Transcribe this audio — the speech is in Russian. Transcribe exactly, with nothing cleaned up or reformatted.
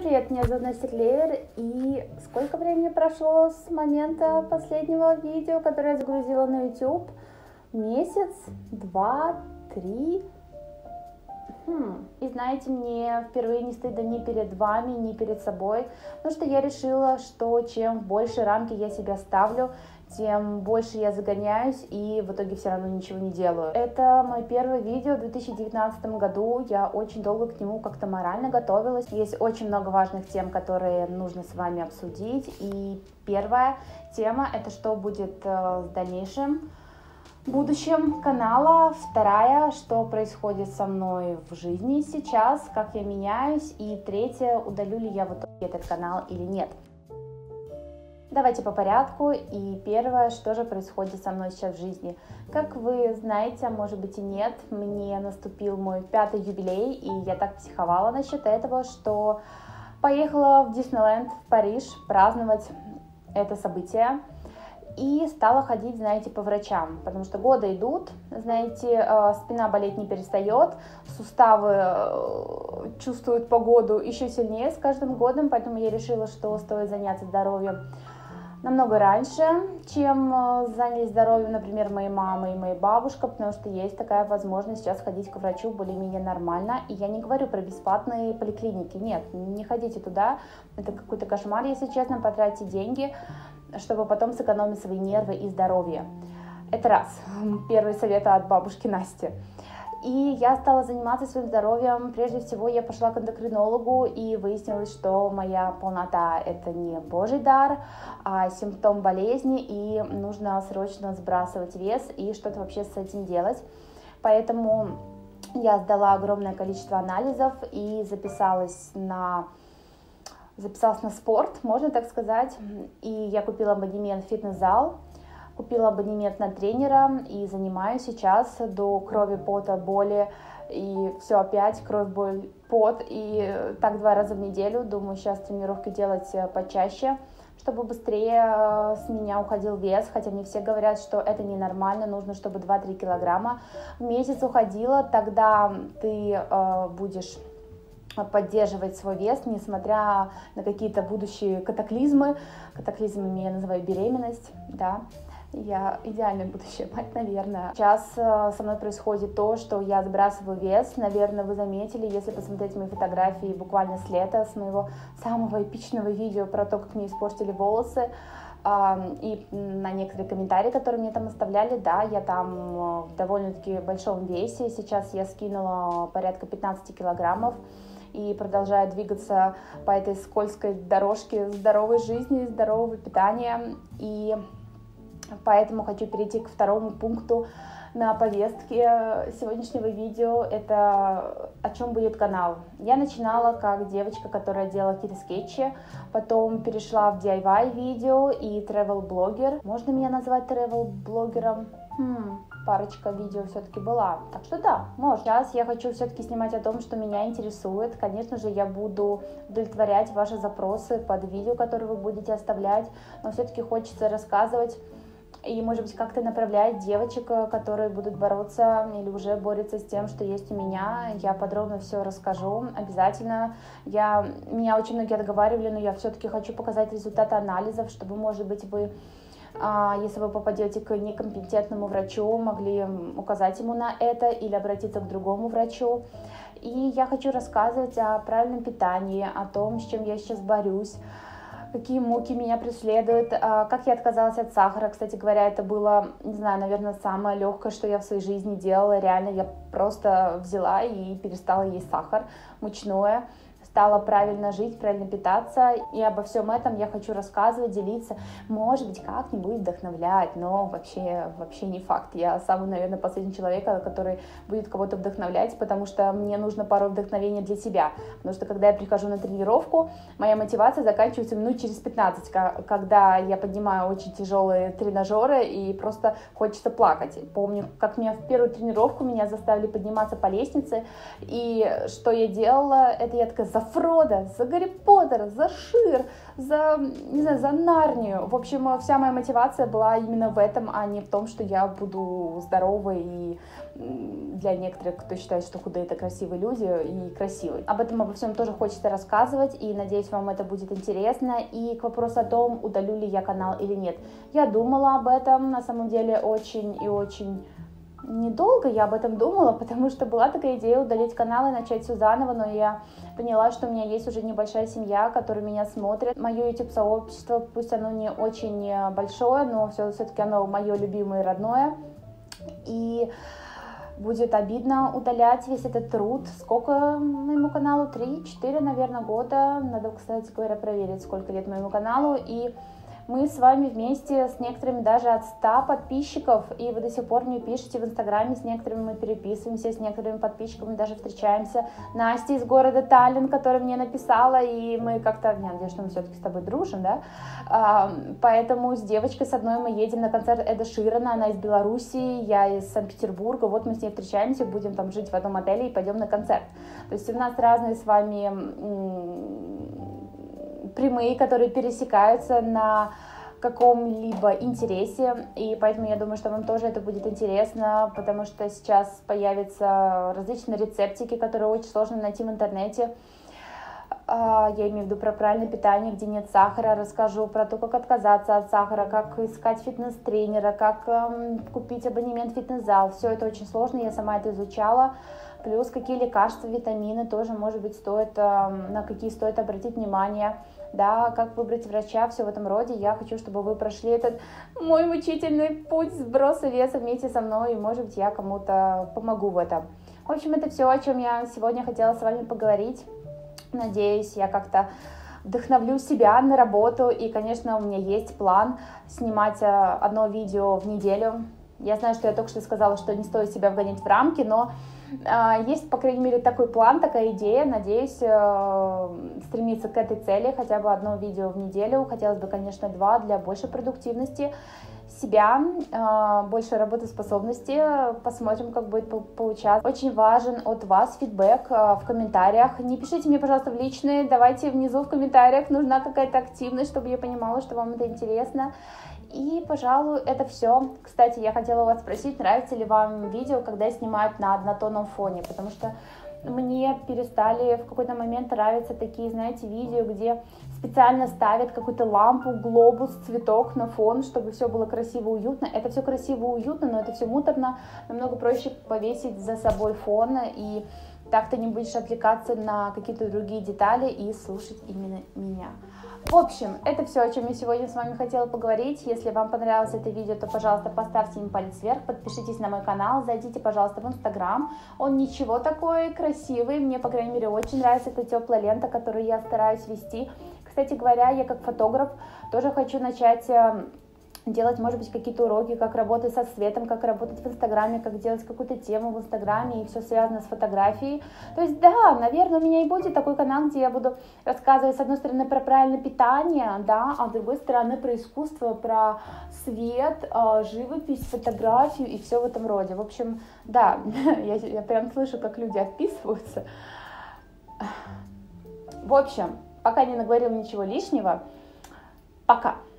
привет, меня зовут Настя Клевер, и сколько времени прошло с момента последнего видео, которое я загрузила на YouTube? Месяц, два, три? Хм. И знаете, мне впервые не стыдно ни перед вами, ни перед собой, потому что я решила, что чем больше рамки я себя ставлю, тем больше я загоняюсь и в итоге все равно ничего не делаю. Это мое первое видео в две тысячи девятнадцатом году, я очень долго к нему как-то морально готовилась. Есть очень много важных тем, которые нужно с вами обсудить. И первая тема — это что будет в дальнейшем будущем канала. Вторая, что происходит со мной в жизни сейчас, как я меняюсь. И третья, удалю ли я в итоге этот канал или нет. Давайте по порядку. И первое, что же происходит со мной сейчас в жизни. Как вы знаете, а может быть и нет, мне наступил мой пятый юбилей, и я так психовала насчет этого, что поехала в Диснейленд, в Париж, праздновать это событие. И стала ходить, знаете, по врачам, потому что годы идут, знаете, спина болеть не перестает, суставы чувствуют погоду еще сильнее с каждым годом, поэтому я решила, что стоит заняться здоровьем намного раньше, чем занялись здоровьем, например, моей мама и моя бабушка, потому что есть такая возможность сейчас ходить к врачу более-менее нормально. И я не говорю про бесплатные поликлиники, нет, не ходите туда, это какой-то кошмар, если честно, потратите деньги, чтобы потом сэкономить свои нервы и здоровье. Это раз, первый совет от бабушки Насти. И я стала заниматься своим здоровьем. Прежде всего я пошла к эндокринологу, и выяснилось, что моя полнота — это не божий дар, а симптом болезни, и нужно срочно сбрасывать вес и что-то вообще с этим делать. Поэтому я сдала огромное количество анализов и записалась на... записалась на спорт, можно так сказать, и я купила абонемент в фитнес-зал, купила абонемент на тренера и занимаюсь сейчас до крови, пота, боли, и все опять кровь, боль, пот, и так два раза в неделю. Думаю, сейчас тренировки делать почаще, чтобы быстрее с меня уходил вес, хотя мне все говорят, что это ненормально, нужно, чтобы два-три килограмма в месяц уходило, тогда ты э, будешь поддерживать свой вес, несмотря на какие-то будущие катаклизмы. Катаклизмами я называю беременность, да. Я идеальная будущая мать, наверное. Сейчас со мной происходит то, что я сбрасываю вес. Наверное, вы заметили, если посмотреть мои фотографии буквально с лета, с моего самого эпичного видео про то, как мне испортили волосы, и на некоторые комментарии, которые мне там оставляли, да, я там в довольно-таки большом весе. Сейчас я скинула порядка пятнадцати килограммов и продолжаю двигаться по этой скользкой дорожке здоровой жизни, здорового питания. И поэтому хочу перейти к второму пункту на повестке сегодняшнего видео. Это о чем будет канал. Я начинала как девочка, которая делала какие-то скетчи, потом перешла в ди ай вай видео и travel блогер. Можно меня назвать travel блогером? Хм, парочка видео все-таки была. Так что да, может. Сейчас я хочу все-таки снимать о том, что меня интересует. Конечно же, я буду удовлетворять ваши запросы под видео, которые вы будете оставлять, но все-таки хочется рассказывать и, может быть, как-то направлять девочек, которые будут бороться или уже борются с тем, что есть у меня. Я подробно все расскажу, обязательно. Я, меня очень многие отговаривали, но я все-таки хочу показать результаты анализов, чтобы, может быть, вы, если вы попадете к некомпетентному врачу, могли указать ему на это или обратиться к другому врачу. И я хочу рассказывать о правильном питании, о том, с чем я сейчас борюсь, какие муки меня преследуют, как я отказалась от сахара. Кстати говоря, это было, не знаю, наверное, самое легкое, что я в своей жизни делала. Реально, я просто взяла и перестала есть сахар, мучное. Стала правильно жить, правильно питаться, и обо всем этом я хочу рассказывать, делиться, может быть, как-нибудь вдохновлять, но вообще, вообще не факт. Я самый, наверное, последний человек, который будет кого-то вдохновлять, потому что мне нужно пару вдохновений для себя, потому что когда я прихожу на тренировку, моя мотивация заканчивается минут через пятнадцать, когда я поднимаю очень тяжелые тренажеры и просто хочется плакать. Помню, как меня в первую тренировку меня заставили подниматься по лестнице, и что я делала, это я такая Фродо, за Гарри Поттера, за Шир, за, не знаю, за Нарнию. В общем, вся моя мотивация была именно в этом, а не в том, что я буду здоровой и для некоторых, кто считает, что худые — это красивые люди, и красивые. Об этом, обо всем тоже хочется рассказывать, и надеюсь, вам это будет интересно. И к вопросу о том, удалю ли я канал или нет. Я думала об этом, на самом деле, очень и очень недолго я об этом думала, потому что была такая идея удалить канал и начать все заново, но я поняла, что у меня есть уже небольшая семья, которая меня смотрит. Мое YouTube-сообщество, пусть оно не очень большое, но все-таки оно мое любимое и родное. И будет обидно удалять весь этот труд. Сколько моему каналу? три-четыре, наверное, года. Надо, кстати говоря, проверить, сколько лет моему каналу. И мы с вами вместе с некоторыми даже от ста подписчиков, и вы до сих пор мне пишете в Инстаграме, с некоторыми мы переписываемся, с некоторыми подписчиками даже встречаемся. Настя из города Таллин, которая мне написала, и мы как-то, я надеюсь, что мы все-таки с тобой дружим, да, а, поэтому с девочкой с одной мы едем на концерт Эда Ширана, она из Белоруссии, я из Санкт-Петербурга, вот мы с ней встречаемся, будем там жить в одном отеле и пойдем на концерт. То есть у нас разные с вами прямые, которые пересекаются на каком-либо интересе, и поэтому я думаю, что вам тоже это будет интересно, потому что сейчас появятся различные рецептики, которые очень сложно найти в интернете. Я имею в виду про правильное питание, где нет сахара, расскажу про то, как отказаться от сахара, как искать фитнес-тренера, как купить абонемент в фитнес-зал. Все это очень сложно, я сама это изучала. Плюс какие лекарства, витамины тоже, может быть, стоит, на какие стоит обратить внимание, да, как выбрать врача, все в этом роде. Я хочу, чтобы вы прошли этот мой мучительный путь сброса веса вместе со мной, и, может быть, я кому-то помогу в этом. В общем, это все, о чем я сегодня хотела с вами поговорить. Надеюсь, я как-то вдохновлю себя на работу, и, конечно, у меня есть план снимать одно видео в неделю. Я знаю, что я только что сказала, что не стоит себя вгонять в рамки, но э, есть, по крайней мере, такой план, такая идея. Надеюсь, э, стремиться к этой цели, хотя бы одно видео в неделю. Хотелось бы, конечно, два, для большей продуктивности себя, э, больше работоспособности. Посмотрим, как будет получаться. Очень важен от вас фидбэк э, в комментариях. Не пишите мне, пожалуйста, в личные, давайте внизу в комментариях. Нужна какая-то активность, чтобы я понимала, что вам это интересно. И, пожалуй, это все. Кстати, я хотела у вас спросить, нравится ли вам видео, когда снимают на однотонном фоне, потому что мне перестали в какой-то момент нравиться такие, знаете, видео, где специально ставят какую-то лампу, глобус, цветок на фон, чтобы все было красиво, уютно. Это все красиво, уютно, но это все муторно. Намного проще повесить за собой фон, и так ты не будешь отвлекаться на какие-то другие детали и слушать именно меня. В общем, это все, о чем я сегодня с вами хотела поговорить. Если вам понравилось это видео, то, пожалуйста, поставьте им палец вверх, подпишитесь на мой канал, зайдите, пожалуйста, в Инстаграм. Он ничего такой красивый, мне, по крайней мере, очень нравится эта теплая лента, которую я стараюсь вести. Кстати говоря, я как фотограф тоже хочу начать делать, может быть, какие-то уроки, как работать со светом, как работать в Инстаграме, как делать какую-то тему в Инстаграме, и все связано с фотографией. То есть, да, наверное, у меня и будет такой канал, где я буду рассказывать, с одной стороны, про правильное питание, да, а с другой стороны, про искусство, про свет, живопись, фотографию и все в этом роде. В общем, да, я, я прям слышу, как люди отписываются. В общем, пока не наговорила ничего лишнего, пока.